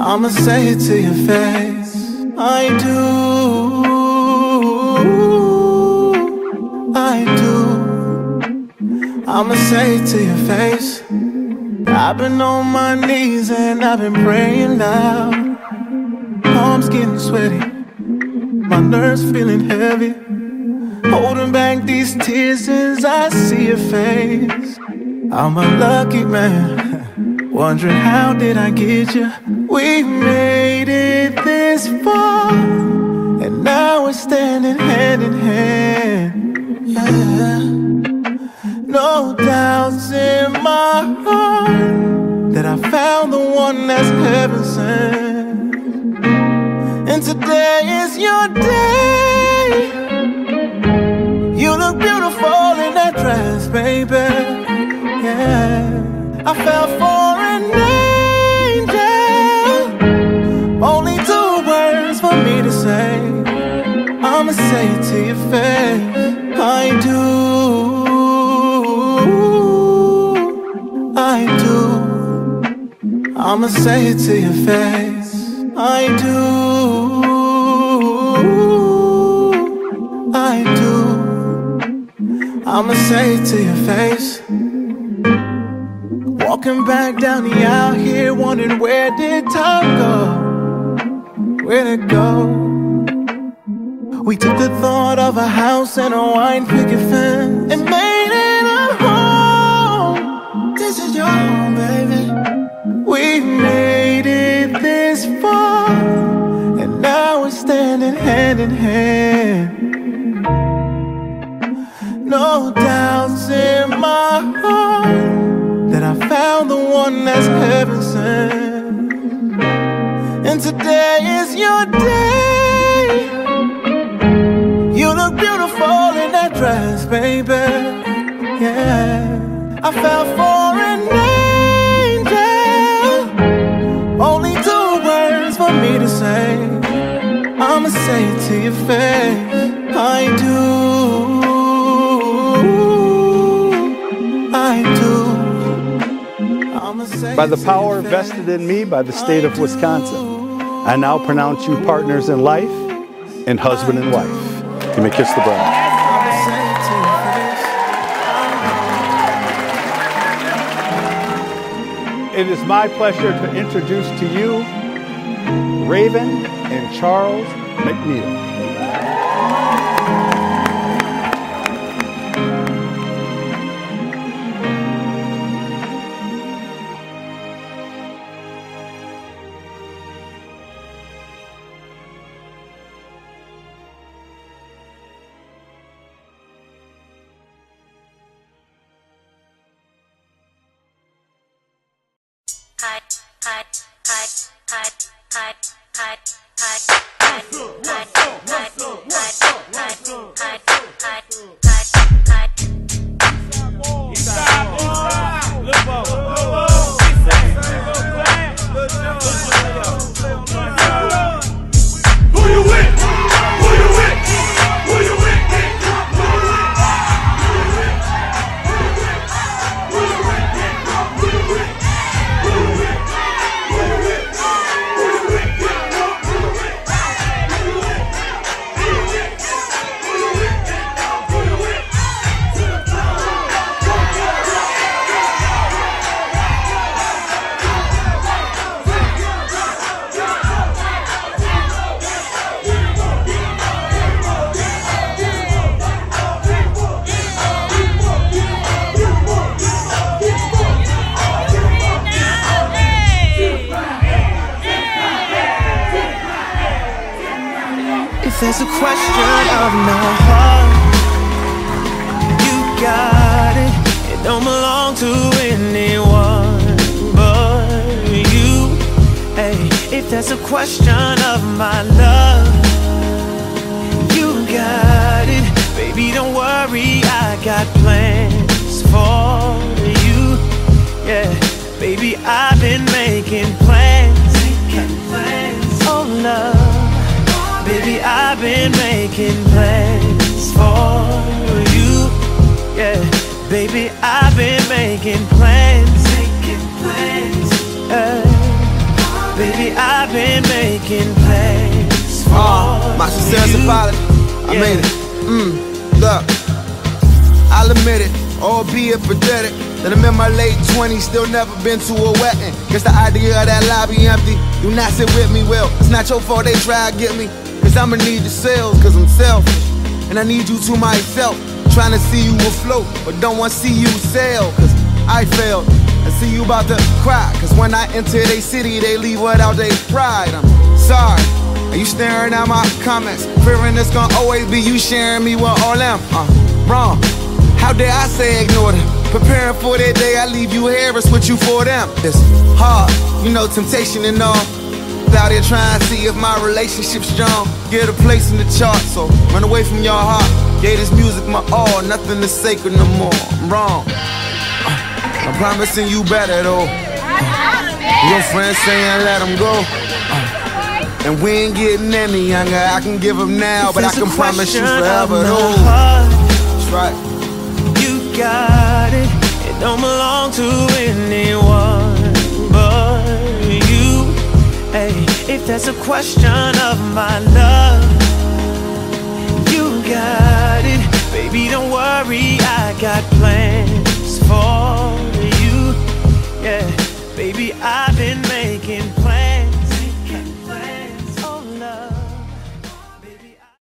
I'ma say it to your face. I do, I do. I'ma say it to your face. I've been on my knees and I've been praying loud. Palms getting sweaty, my nerves feeling heavy, holding back these tears as I see your face. I'm a lucky man, wondering how did I get you. We made it this far, and now we're standing hand in hand. Yeah. No doubts in my heart that I found the one that's heaven sent. And today is your day. You look beautiful in that dress, baby. Yeah, I fell for an angel. Only 2 words for me to say. I'ma say it to your face. I do, I do. I'ma say it to your face. I do, I do. I'ma say it to your face. Walking back down the aisle here, wondering where did time go? Where'd it go? We took the thought of a house and a wine picket fence and made it a home. This is your home, baby. We made it this far, and now we're standing hand in hand. No doubts in my heart that I found the one that's heaven sent. And today is your day. You look beautiful in that dress, baby. Yeah, I fell for an angel. Only 2 words for me to say. I'ma say it to your face. I do, I do. I'ma say. By the power vested in me by the state of Wisconsin, I now pronounce you partners in life and husband and wife. You may kiss the bride. It is my pleasure to introduce to you Raven and Charles McNeil. If there's a question of my heart, you got it. It don't belong to anyone but you. Hey, if there's a question of my love, you got it. Baby, don't worry, I got plans for you. Yeah, baby, I've been making plans. Oh, love. Baby, I've been making plans for you. Yeah, baby, I've been making plans. Baby, I've been making plans for my sincere apology. I made it. Look, I'll admit it, albeit pathetic, that I'm in my late 20s, still never been to a wedding. Guess the idea of that lobby empty. Do not sit with me, well, it's not your fault they try to get me. Cause I'ma need the sales, cause I'm selfish. And I need you to myself. Trying to see you afloat, but don't want to see you sail. Cause I failed. I see you about to cry. Cause when I enter they city, they leave without their pride. I'm sorry. Are you staring at my comments? Fearing it's gonna always be you sharing me with all them. Wrong. How dare I say ignore them? Preparing for that day, I leave you here and switch you for them. It's hard, you know, temptation and all. Out here trying to see if my relationship's strong. Get a place in the chart, so run away from your heart. Gave this music my all, nothing is sacred no more. I'm wrong. I'm promising you better though. Your friends saying let them go. And we ain't getting any younger. I can give them now, but I can promise you forever though. That's right. You got it. It don't belong to anyone but you. Hey, if that's a question of my love, you got it. Baby, don't worry, I got plans.